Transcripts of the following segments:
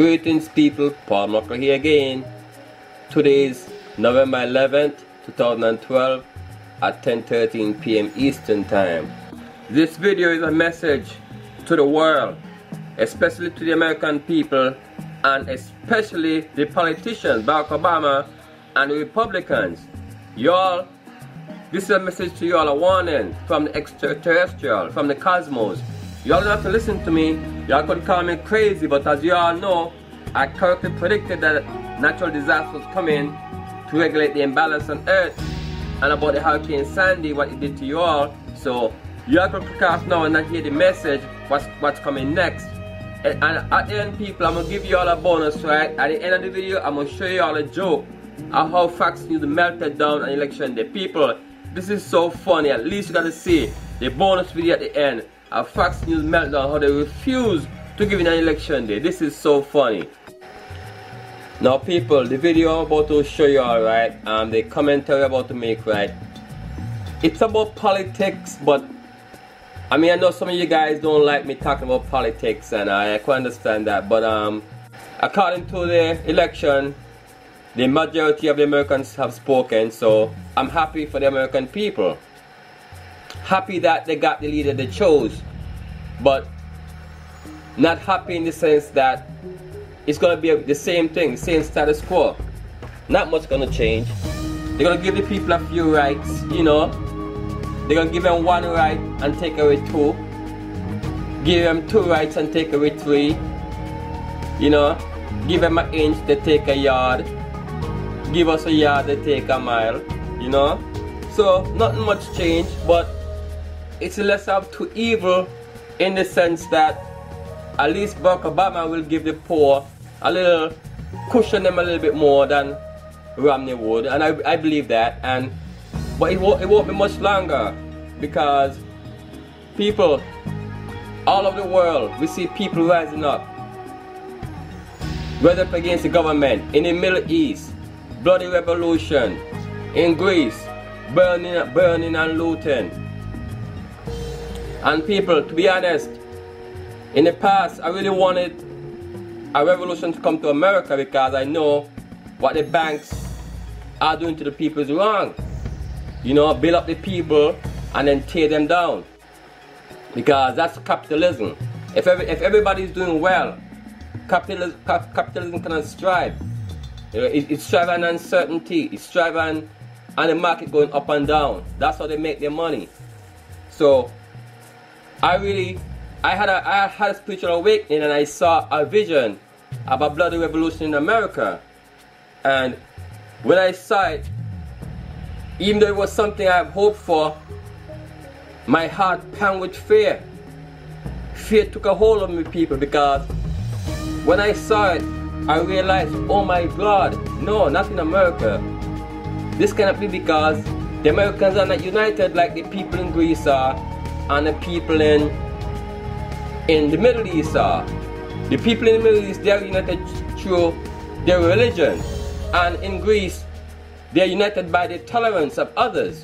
Greetings people, Paul Muckle here again. Today is November 11th, 2012 at 10:13 p.m. Eastern Time. This video is a message to the world, especially to the American people and especially the politicians, Barack Obama and the Republicans. Y'all, this is a message to y'all, a warning from the extraterrestrial, from the cosmos. Y'all don't have to listen to me. Y'all could call me crazy, but as you all know, I correctly predicted that natural disasters come in to regulate the imbalance on Earth, and about the Hurricane Sandy, what it did to you all. So y'all could click off now and not hear the message, what's coming next. And at the end, people, I'm gonna give you all a bonus, right? At the end of the video, I'm gonna show you all a joke of how Fox News melted down on election day. People, this is so funny. At least you gotta see the bonus video at the end. A Fox News meltdown, how they refuse to give in an election day. This is so funny. Now people, the video I'm about to show you all, right, the commentary I'm about to make, right, it's about politics, but I mean, I know some of you guys don't like me talking about politics, and I can understand that, but according to the election, the majority of the Americans have spoken, so I'm happy for the American people. Happy that they got the leader they chose, but not happy in the sense that it's going to be the same thing, same status quo. Not much going to change. They're going to give the people a few rights, you know. They're going to give them one right and take away two. Give them two rights and take away three. You know, give them an inch, they take a yard. Give us a yard, they take a mile, you know. So, nothing much change, but it's less of two evil in the sense that at least Barack Obama will give the poor a little, cushion them a little bit more than Romney would, and I believe that. But it won't be much longer, because people all over the world, we see people rising up, rise up against the government. In the Middle East, bloody revolution. In Greece, burning and looting. And people, to be honest, in the past I really wanted a revolution to come to America, because I know what the banks are doing to the people is wrong. You know, build up the people and then tear them down, because that's capitalism. If everybody is doing well, capitalism cannot strive. You know, it's striving on uncertainty. It's striving on the market going up and down. That's how they make their money. So I had a spiritual awakening, and I saw a vision of a bloody revolution in America. And when I saw it, even though it was something I have hoped for, my heart pounded with fear. Fear took a hold of me, people, because when I saw it, I realized, oh my God, no, not in America. This cannot be, because the Americans are not united like the people in Greece are, and the people in the Middle East are. The people in the Middle East, they are united through their religion, and in Greece, they are united by the tolerance of others.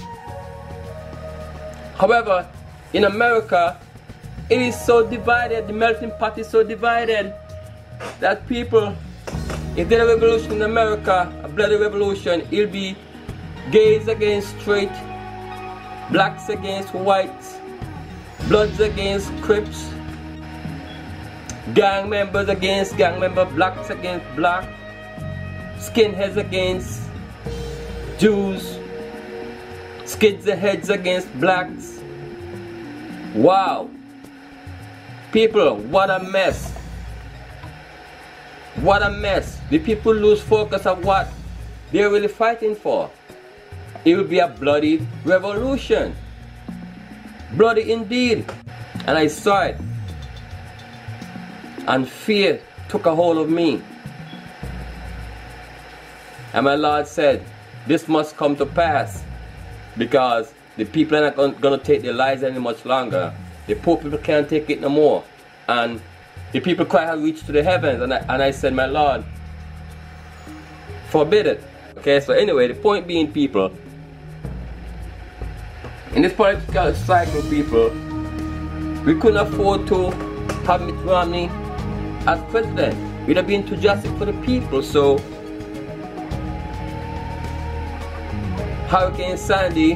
However, in America, it is so divided, the melting pot is so divided, that people, if there's a revolution in America, a bloody revolution, it'll be gays against straight, blacks against whites, Bloods against Crips, gang members against gang members, blacks against black, skinheads against Jews, skinheads against blacks. Wow. People, what a mess. What a mess. The people lose focus of what they're really fighting for. It will be a bloody revolution. Bloody indeed. And I saw it, and fear took a hold of me. And my Lord said, this must come to pass, because the people are not going to take their lives any much longer. The poor people can't take it no more. And the people cry have reached to the heavens. And I said, my Lord, forbid it. Okay, so anyway, the point being, people, in this political cycle, people, we couldn't afford to have Mitt Romney as president. We're not being too drastic for the people. So Hurricane Sandy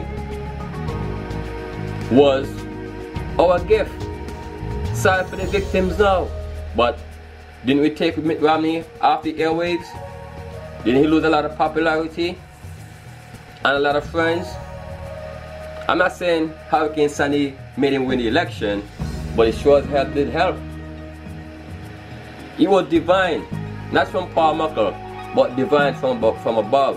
was our gift. Sorry for the victims now, but didn't we take Mitt Romney off the airwaves? Didn't he lose a lot of popularity and a lot of friends? I'm not saying Hurricane Sandy made him win the election, but it sure as hell did help. He was divine, not from Paul Muckle, but divine from above.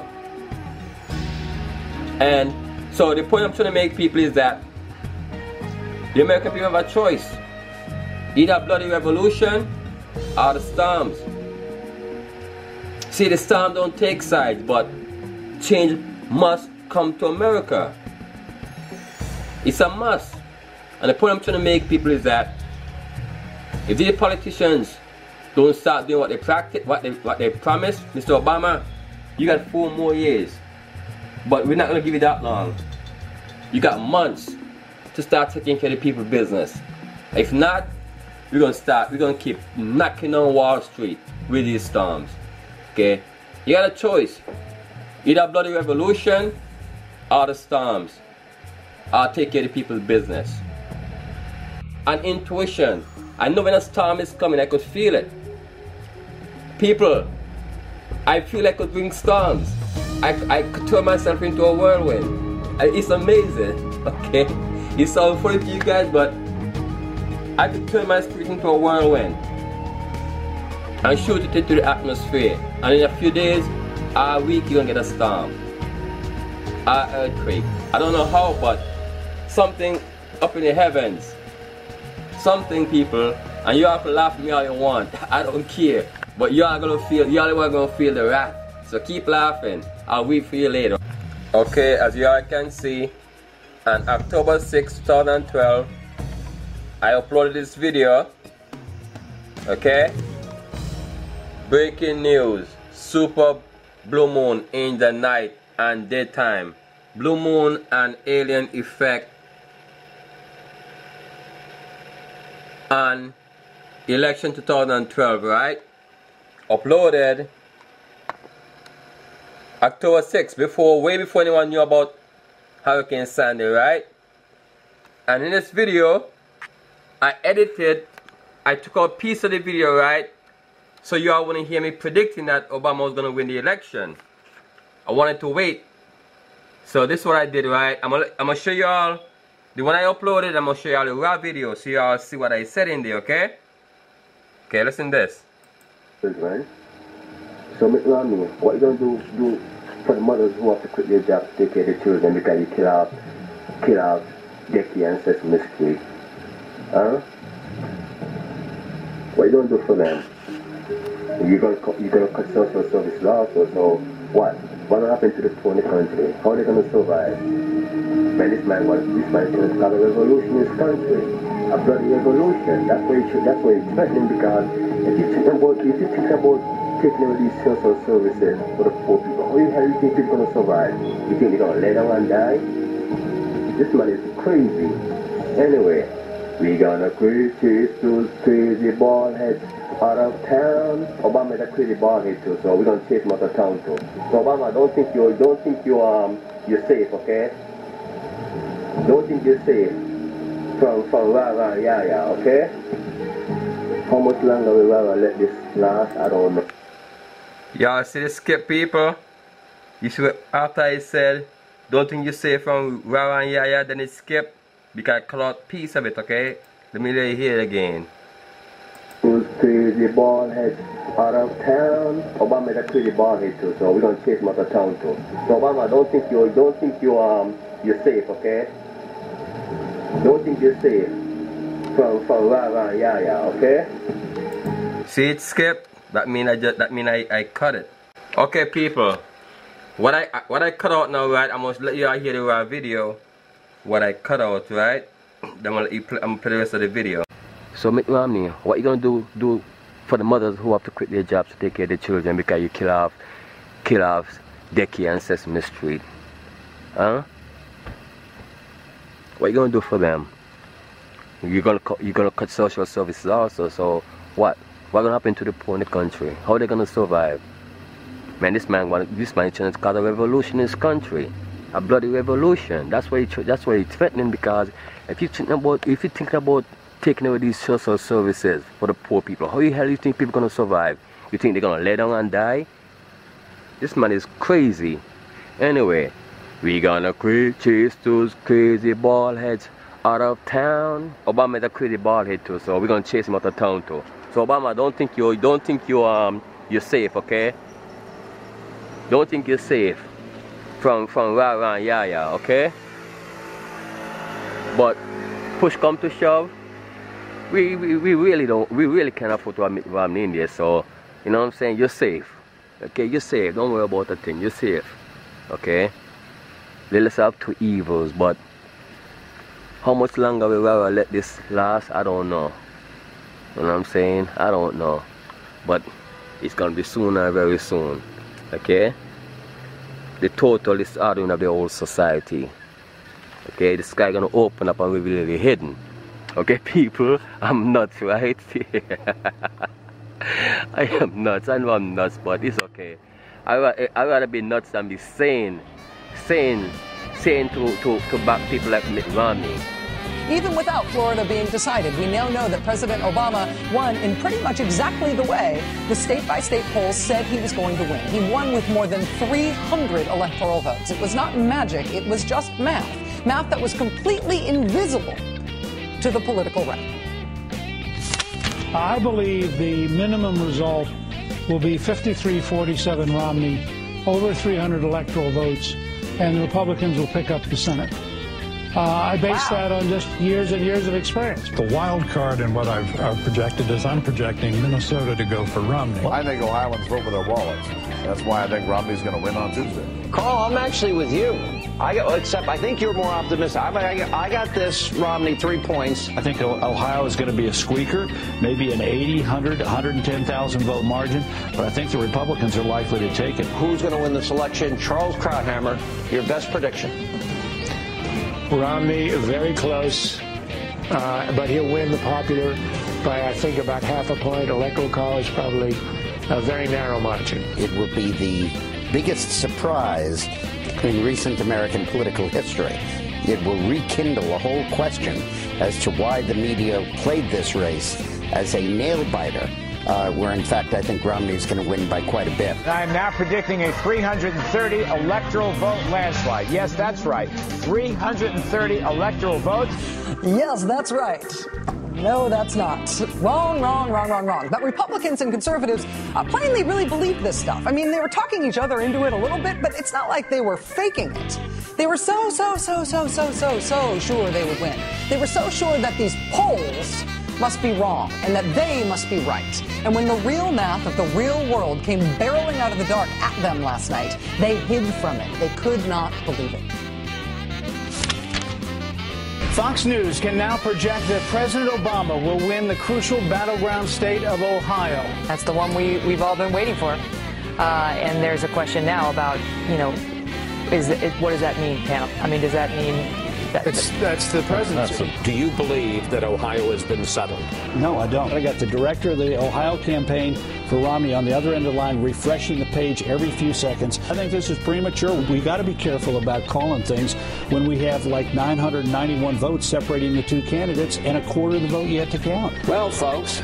And so the point I'm trying to make, people, is that the American people have a choice. Either bloody revolution or the storms. See, the storm don't take sides, but change must come to America. It's a must. And the point I'm trying to make, people, is that if these politicians don't start doing what they practice, what they promised, Mr. Obama, you got 4 more years. But we're not gonna give you that long. You got months to start taking care of the people's business. If not, we're gonna keep knocking on Wall Street with these storms. Okay? You got a choice. Either bloody revolution or the storms. Or take care of the people's business. And intuition. I know when a storm is coming, I could feel it. People, I feel I could bring storms. I could turn myself into a whirlwind. It's amazing. Okay? It sounds funny to you guys, but I could turn my spirit into a whirlwind and shoot it into the atmosphere. And in a few days, a week, you're gonna get a storm. An earthquake. I don't know how, but something up in the heavens. Something, people. And you have to laugh at me all you want. I don't care. But y'all are gonna feel the wrath. So keep laughing. I'll wait for you later. Okay, as you all can see, on October 6, 2012, I uploaded this video. Okay? Breaking news. Super blue moon in the night and daytime. Blue moon and alien effect on election 2012, right? Uploaded October 6th, way before anyone knew about Hurricane Sandy, right? And in this video, I took out a piece of the video, right? So you all wouldn't hear me predicting that Obama was going to win the election. I wanted to wait. So this is what I did, right? I'm gonna show you all the one I uploaded. I'm gonna show you all the raw video so you all see what I said in there, okay? Okay, listen to this. Right? So Mitt Romney, what you gonna do for the mothers who have to quit their jobs to take care of the children because you kill off Decky and Sesame Street? Huh? What you gonna do for them? You're gonna cut social service laws, so what? What will happen to the poor in the country? How are they gonna survive? Man, this man should start a revolution in this country. A bloody revolution. That's why it's threatening, because if you think about taking away these social services for the poor people, how the hell do you think people are gonna survive? You think they're gonna lay down and die? This man is crazy. Anyway, we gonna chase those crazy bald heads out of town. Obama is a crazy bald head too, so we're gonna chase him out of town too. So Obama, don't think you're safe, okay? Don't think you're safe from Rara Yaya, okay? How much longer will Rara let this last? I don't know. Y'all see the skip, people? You see what after I said, don't think you're safe from Rara and Yaya, then it skipped. Because I cut out a piece of it, okay? Let me let you hear it again. Those crazy bald heads out of town. Obama is a crazy bald head too, so we're gonna chase him out of town too. So Obama, don't think you're safe, okay? Don't think you're safe from Rara and Yaya, okay? See it skip? That mean I cut it. Okay, people. What I cut out now, right? I'm gonna let you all hear the raw video. What I cut out, right? Then I'm gonna play the rest of the video. So Mitt Romney, what you gonna do for the mothers who have to quit their jobs to take care of their children because you kill off Decky and Sesame Street? Huh? What you gonna do for them? You're gonna cut social services also. So what What's gonna happen to the poor in the country? How are they gonna survive? Man, this man trying to cause a revolution in this country, a bloody revolution. That's why he's threatening. Because if you think about taking away these social services for the poor people, how the hell do you think people are gonna survive? You think they're gonna lay down and die? This man is crazy. Anyway, we gonna chase those crazy bald heads out of town. Obama is a crazy bald head too, so we're gonna chase him out of town too. So Obama, don't think you're safe, okay? Don't think you're safe from rah and yah, okay? But push come to shove, we really can't afford to admit Romney in there. So you know what I'm saying? You're safe, okay? You're safe. Don't worry about a thing. You're safe, okay? Let's have two evils, but how much longer we will let this last, I don't know. You know what I'm saying? I don't know. But it's gonna be sooner, very soon. Okay? The total disordering of the whole society. Okay? The sky gonna open up and reveal the hidden. Okay, people? I'm nuts, right? I am nuts. I know I'm nuts, but it's okay. I'd rather be nuts than be sane to back people like Mitt Romney. Even without Florida being decided, we now know that President Obama won in pretty much exactly the way the state-by-state polls said he was going to win. He won with more than 300 electoral votes. It was not magic, it was just math. Math that was completely invisible to the political right. I believe the minimum result will be 53-47 Romney, over 300 electoral votes, and the Republicans will pick up the Senate. I base that on just years and years of experience. The wild card in what I've projected is I'm projecting Minnesota to go for Romney. I think Ohioans vote with their wallets. That's why I think Romney's going to win on Tuesday. Carl, I'm actually with you. Except I think you're more optimistic. I got this Romney 3 points. I think Ohio is going to be a squeaker, maybe an 80, 100, 110,000 vote margin, but I think the Republicans are likely to take it. Who's going to win this election? Charles Krauthammer, your best prediction. Romney, very close, but he'll win the popular by, I think, about half a point. Electoral college, probably a very narrow margin. It will be the biggest surprise in recent American political history. It will rekindle a whole question as to why the media played this race as a nail-biter, where, in fact, I think Romney's going to win by quite a bit. I'm now predicting a 330 electoral vote landslide. Yes, that's right. 330 electoral votes. Yes, that's right. No, that's not. Wrong. But Republicans and conservatives plainly really believed this stuff. I mean, they were talking each other into it a little bit, but it's not like they were faking it. They were so sure they would win. They were so sure that these polls must be wrong and that they must be right. And when the real math of the real world came barreling out of the dark at them last night, they hid from it. They could not believe it. Fox News can now project that President Obama will win the crucial battleground state of Ohio. That's the one we've all been waiting for. And there's a question now about, what does that mean, Pam? I mean, does that mean... That's the presidency. Do you believe that Ohio has been settled? No, I don't. I got the director of the Ohio campaign for Romney on the other end of the line refreshing the page every few seconds. I think this is premature. We got to be careful about calling things when we have like 991 votes separating the two candidates and a quarter of the vote yet to count. Well, folks,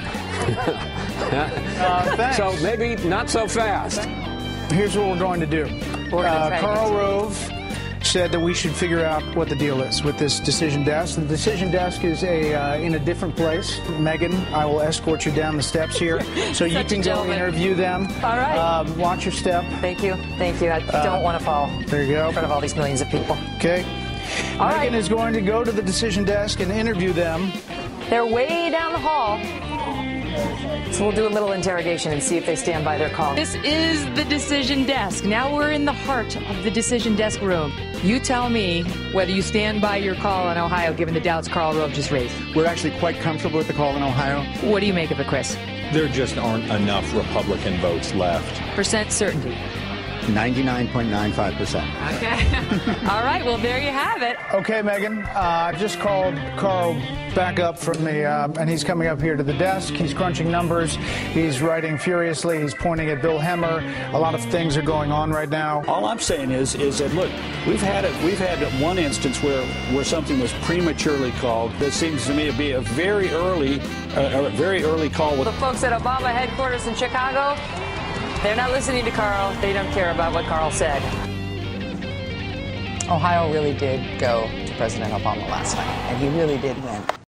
so maybe not so fast. Here's what we're going to do. Karl Rove said that we should figure out what the deal is with this decision desk. The decision desk is in a different place. Megan, I will escort you down the steps here so you can go interview them. All right. Watch your step. Thank you. I don't want to fall there you go. in front of all these millions of people. Okay. Megan is going to go to the decision desk and interview them. They're way down the hall. So we'll do a little interrogation and see if they stand by their call. This is the decision desk. Now we're in the heart of the decision desk room. You tell me whether you stand by your call in Ohio, given the doubts Karl Rove just raised. We're actually quite comfortable with the call in Ohio. What do you make of it, Chris? There just aren't enough Republican votes left. Percent certainty. 99.95%. Okay. All right, well, there you have it. Okay, Megan, I just called Carl back up from the, and he's coming up here to the desk. He's crunching numbers. He's writing furiously. He's pointing at Bill Hemmer. A lot of things are going on right now. All I'm saying is that, look, we've had one instance where something was prematurely called. That seems to me to be a very early call. The folks at Obama headquarters in Chicago, they're not listening to Carl. They don't care about what Carl said. Ohio really did go to President Obama last night, and he really did win.